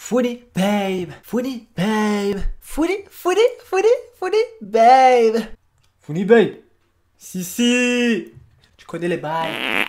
Funny babe, funny babe, funny babe. Funny babe. Si. Tu connais les bails.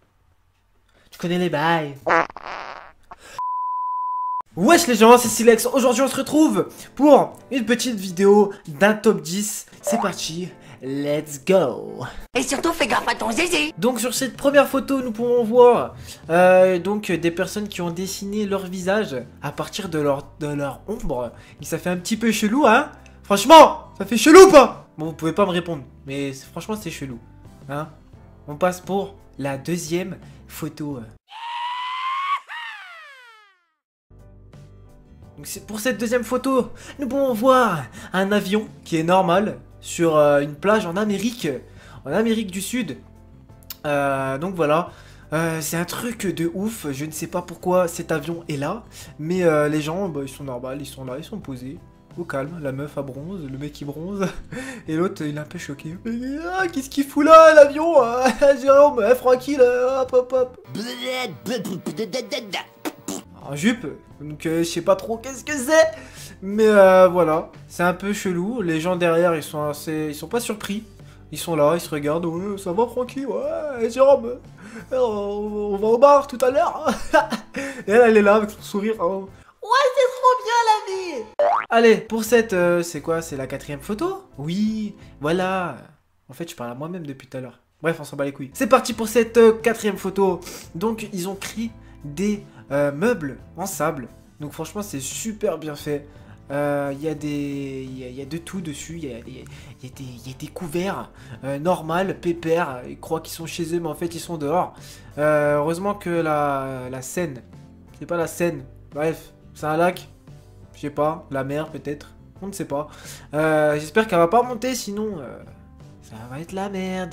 Wesh les gens, c'est Silex. Aujourd'hui on se retrouve pour une petite vidéo d'un top 10. C'est parti, let's go. Et surtout fais gaffe à ton zizi. Donc sur cette première photo nous pouvons voir donc des personnes qui ont dessiné leur visage à partir de leur ombre. Et ça fait un petit peu chelou hein. Franchement, ça fait chelou ou pas? Bon vous pouvez pas me répondre, mais franchement c'est chelou hein. On passe pour la deuxième photo. Donc pour cette deuxième photo, nous pouvons voir un avion qui est normal sur une plage en Amérique du Sud. Donc voilà, c'est un truc de ouf. Je ne sais pas pourquoi cet avion est là, mais les gens, bah, ils sont normaux, ils sont là, ils sont posés. Au calme, la meuf à bronze, le mec qui bronze, et l'autre il est un peu choqué. Ah, qu'est-ce qu'il fout là, l'avion? Jérôme, tranquille, hop. En jupe, donc je sais pas trop qu'est-ce que c'est, mais voilà, c'est un peu chelou. Les gens derrière ils sont pas surpris, ils sont là, ils se regardent, ouais, ça va Francky, ouais, Jérôme, on va au bar tout à l'heure. Et elle est là avec son sourire. Hein. Ouais, c'est trop bien la vie. Allez, pour cette, c'est quoi? C'est la quatrième photo? Oui, voilà. En fait, je parle à moi-même depuis tout à l'heure. Bref, on s'en bat les couilles. C'est parti pour cette quatrième photo. Donc, ils ont créé des meubles en sable. Donc, franchement, c'est super bien fait. Il y a de tout dessus. Il y a des couverts normal, pépère. Ils croient qu'ils sont chez eux, mais en fait, ils sont dehors. Heureusement que la Seine, c'est pas la Seine. Bref. C'est un lac, je sais pas, la mer peut-être, on ne sait pas. J'espère qu'elle va pas monter, sinon ça va être la merde.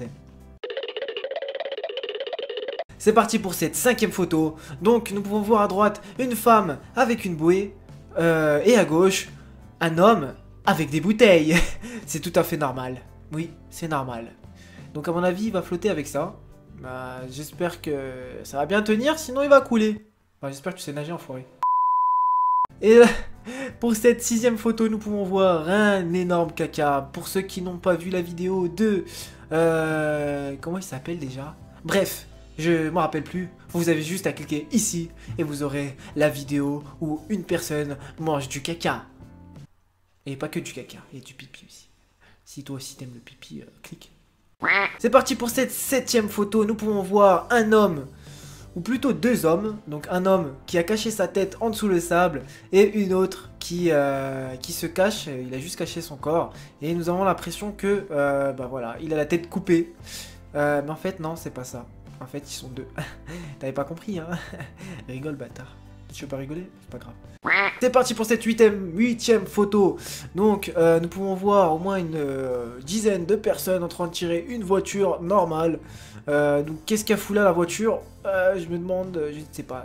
C'est parti pour cette cinquième photo. Donc nous pouvons voir à droite une femme avec une bouée et à gauche un homme avec des bouteilles. C'est tout à fait normal. Oui, c'est normal. Donc à mon avis il va flotter avec ça. J'espère que ça va bien tenir, sinon il va couler. J'espère que tu sais nager enfoiré. Et pour cette sixième photo, nous pouvons voir un énorme caca. Pour ceux qui n'ont pas vu la vidéo de... comment il s'appelle déjà? Bref, je m'en rappelle plus. Vous avez juste à cliquer ici et vous aurez la vidéo où une personne mange du caca. Et pas que du caca, il y a du pipi aussi. Si toi aussi t'aimes le pipi, clique. C'est parti pour cette septième photo. Nous pouvons voir un homme... ou plutôt deux hommes, donc un homme qui a caché sa tête en dessous le sable et une autre qui se cache, il a juste caché son corps et nous avons l'impression que, bah voilà, il a la tête coupée, mais en fait non, c'est pas ça, en fait ils sont deux, t'avais pas compris hein, rigole bâtard, tu veux pas rigoler, c'est pas grave. C'est parti pour cette huitième photo. Donc nous pouvons voir au moins une dizaine de personnes en train de tirer une voiture normale. Donc qu'est-ce qu'a fout là la voiture? Je me demande, je ne sais pas.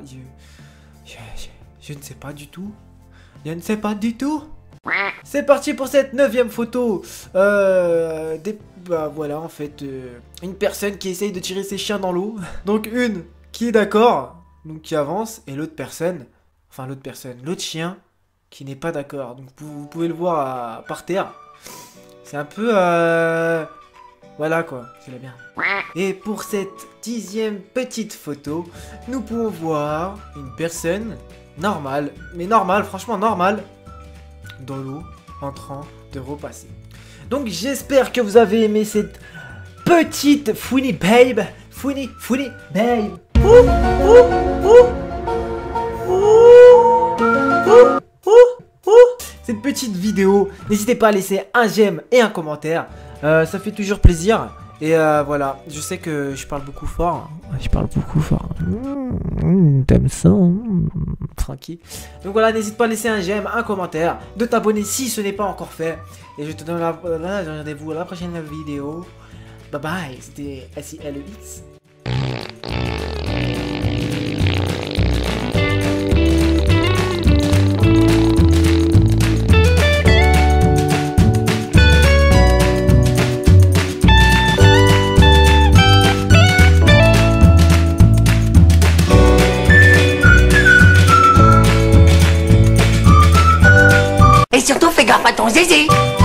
Je ne sais pas du tout. Je ne sais pas du tout. C'est parti pour cette neuvième photo. Bah voilà en fait une personne qui essaye de tirer ses chiens dans l'eau. Donc une qui est d'accord, donc qui avance, et l'autre personne. Enfin l'autre chien qui n'est pas d'accord. Donc vous pouvez le voir par terre. C'est un peu... voilà quoi, c'est la merde. Et pour cette dixième petite photo, nous pouvons voir une personne normale, mais normale, franchement normale, dans l'eau, en train de repasser. Donc j'espère que vous avez aimé cette petite funny babe. Funny babe. Cette petite vidéo, n'hésitez pas à laisser un j'aime et un commentaire, ça fait toujours plaisir. Et voilà, je sais que je parle beaucoup fort. Je parle beaucoup fort. T'aimes ça, Francky. Donc voilà, n'hésite pas à laisser un j'aime, un commentaire, de t'abonner si ce n'est pas encore fait. Et je te donne rendez-vous à la prochaine vidéo. Bye bye, c'était SILEX. gaffe à ton zizi.